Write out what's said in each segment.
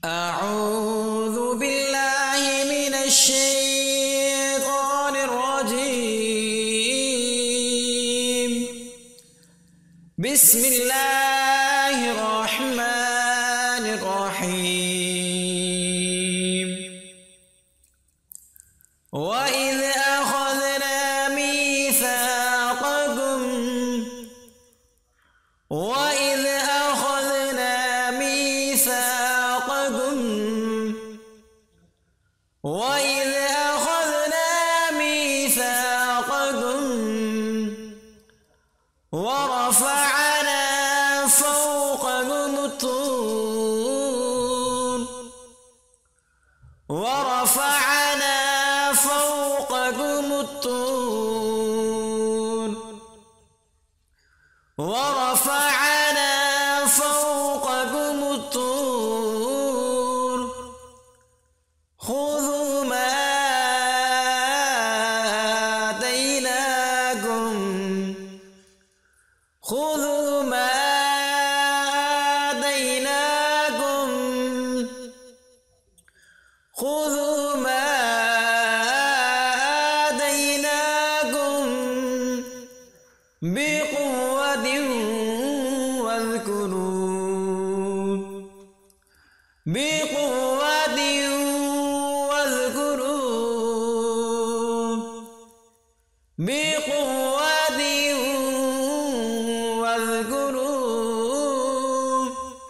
أعوذ بالله من الشيطان الرجيم. بسم الله الرحمن الرحيم. وإذ أخذنا ميثاقكم ورفعنا فوقكم الطور خذوا ما آتيناكم بقوة واذكروا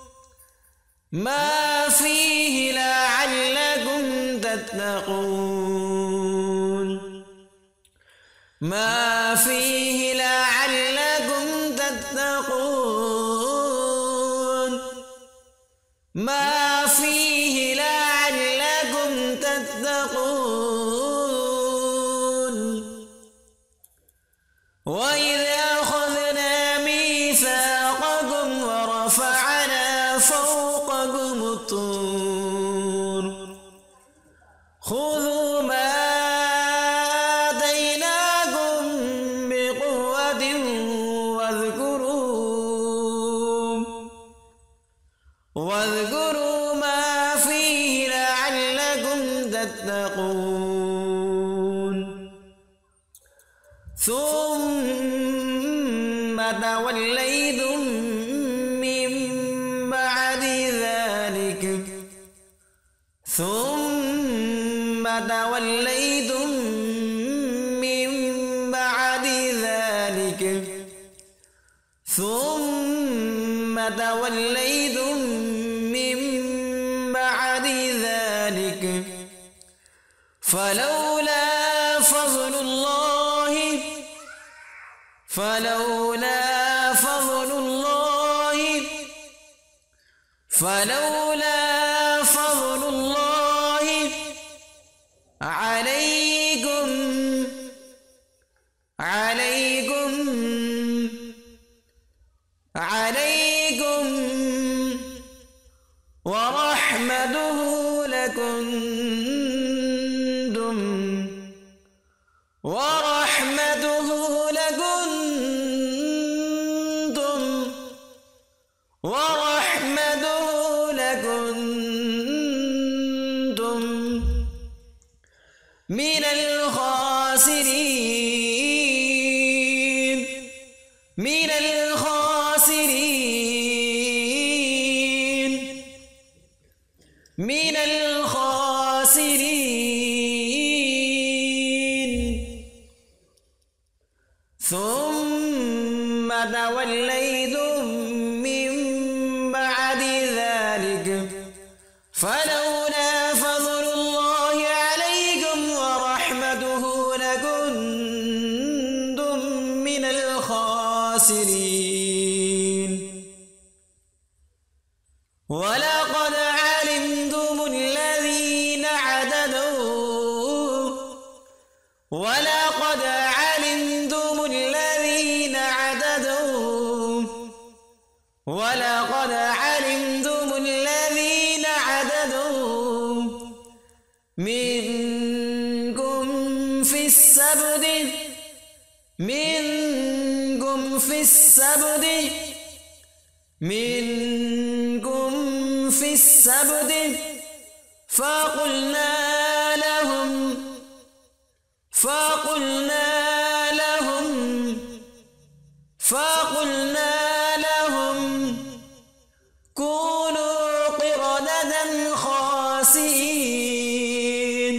ما فيه لعلكم تتقون. وإذ أخذنا ميثاقكم ورفعنا فوقكم الطور خذوا ما آتيناكم بقوة واذكروا ما فيه لعلكم تتقون. ثم توليتم من بعد ذلك فلولا فضل الله عليكم ورحمته لكنتم من الخاسرين. ثم توليتم من بعد ذلك فلولا فضل الله عليكم ورحمته لكنتم من الخاسرين. ولقد علمتم الذين اعتدوا منكم في السبت السبت فقلنا لهم كونوا قردة خاسئين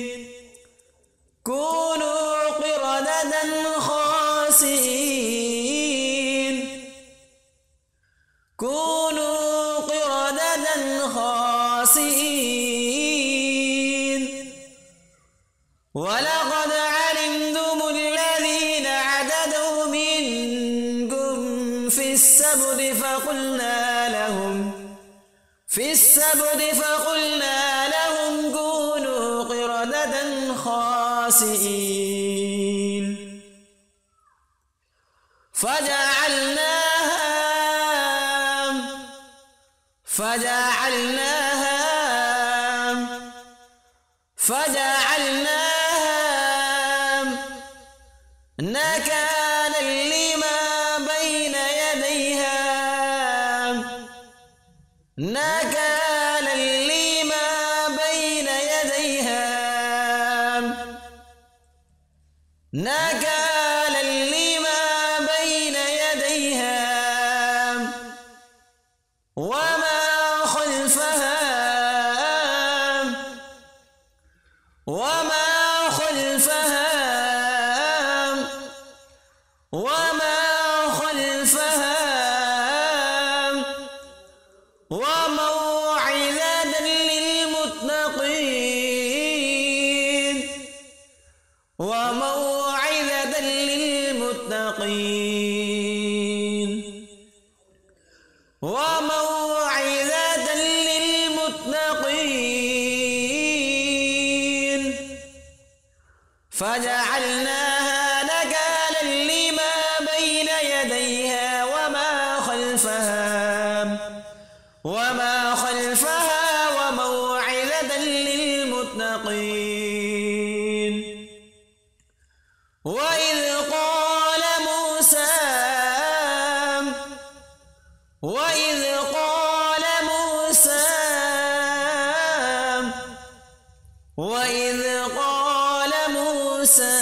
ولقد علمتم الذين اعتدوا منكم في السبت فقلنا لهم كونوا قردة خاسئين فجعلناها نكالا لما بين يديها وما خلفها وموعظة للمتقين فجعلناها نكالا لما بين يديها وما خلفها وموعظة للمتقين وإذ قال موسى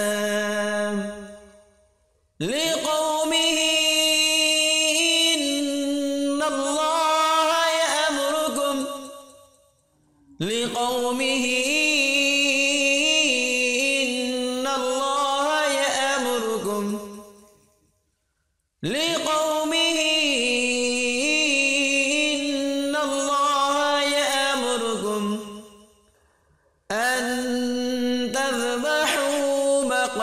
لقومه إن الله يأمركم أن تذبحوا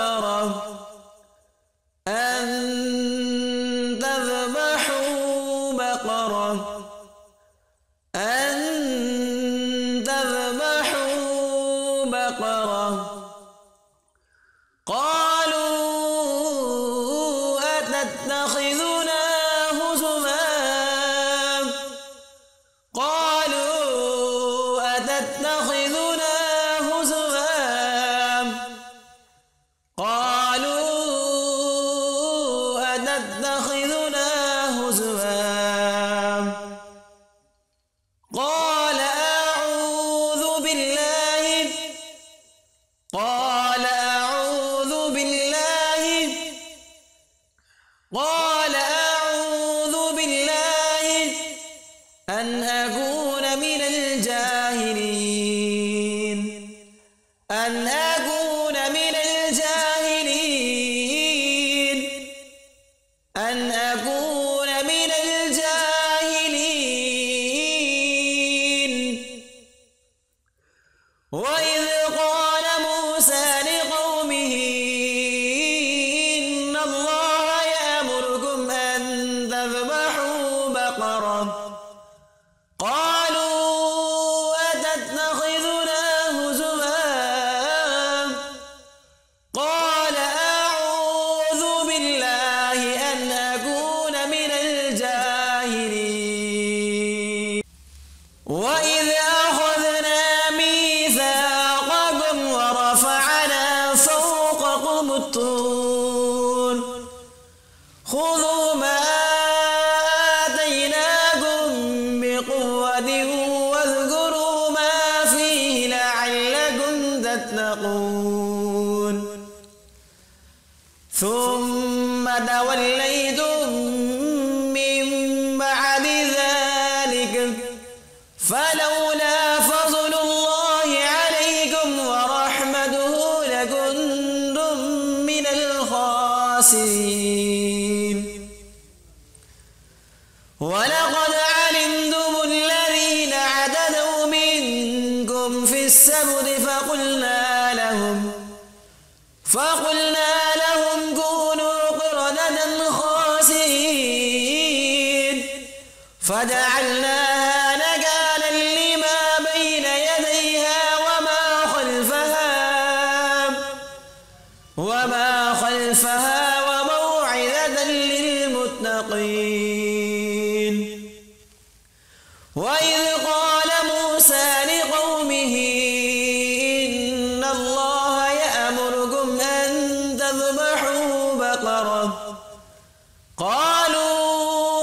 بقرة قالوا أتتخذنا هزوا قال أعوذ بالله أن أكون من الجاهلين وإذ قال موسى لقومه إن الله يأمركم أن تذبحوا بقرة قالوا أتتخذنا هزوا قال أعوذ بالله أن أكون من الجاهلين وإذ أخذنا ميثاق تتقون ثم توليتم من بعد ذلك فلولا فضل الله عليكم ورحمته لكنتم من الخاسرين ولقد علمتم الذين اعتدوا منكم في السبت فقلنا لهم كونوا قردة خاسئين فجعلناها نكالا لما بين يديها وما خلفها وموعظة للمتقين وإذ قال موسى لقومه إن الله يأمركم أن تذبحوا بقرة قالوا